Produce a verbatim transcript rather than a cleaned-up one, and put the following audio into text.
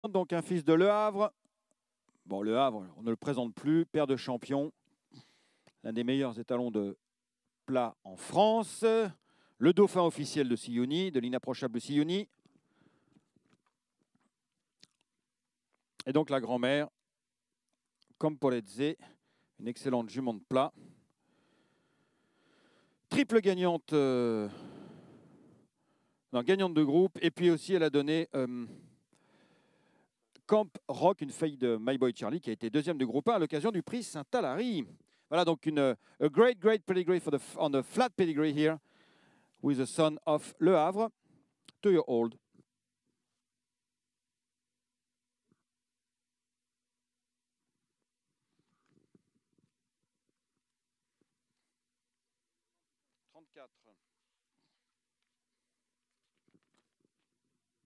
Donc un fils de Le Havre. Bon, Le Havre, on ne le présente plus, père de champion, l'un des meilleurs étalons de plat en France, le dauphin officiel de Sioni, de l'inapprochable Sioni. Et donc la grand-mère, Campolezze, une excellente jument de plat. Triple gagnante, euh, non, gagnante de groupe. Et puis aussi, elle a donné euh, Camp Rock, une fille de My Boy Charlie, qui a été deuxième de groupe un à l'occasion du prix Saint-Alary. Voilà donc une a great, great pedigree for the, on the flat pedigree here with the son of Le Havre, two year old. trente-quatre.